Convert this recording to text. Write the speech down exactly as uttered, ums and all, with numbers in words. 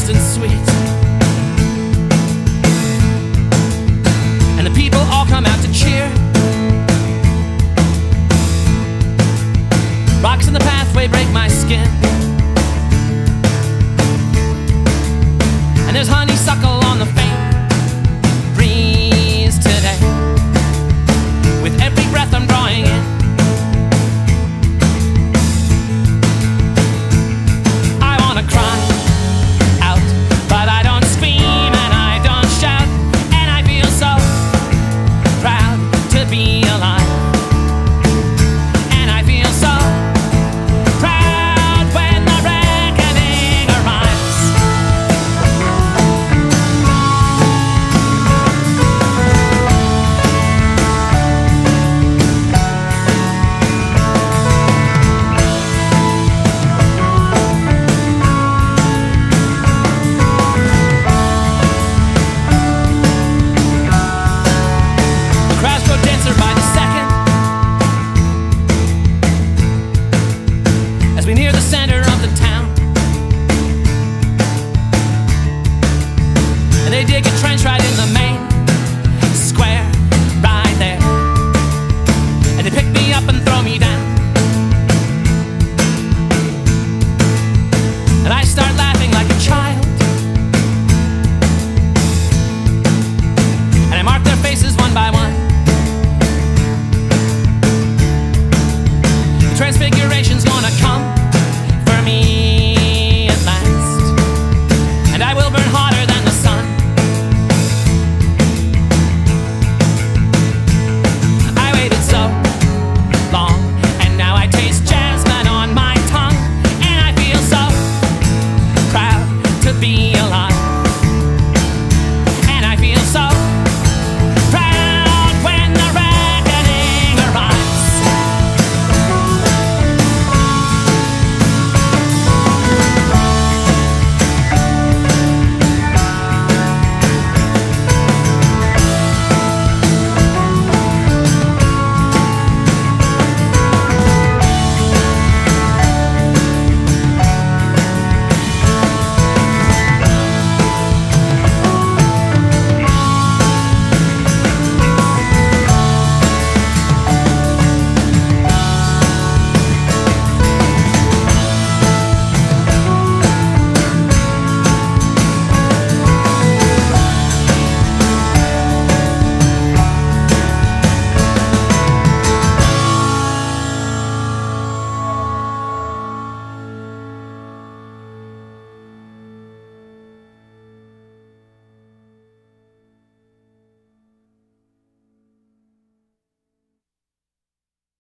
honest and sweet. And the people all come out to cheer. Rocks in the pathway break my skin. And there's honeysuckle on the faint breeze today. With every breath I'm drawing in, I wanna cry out, but I don't scream and I don't shout. And I feel so proud to be alive. And I feel so proud when the reckoning arrives. The crowds grow denser by the second as we near the center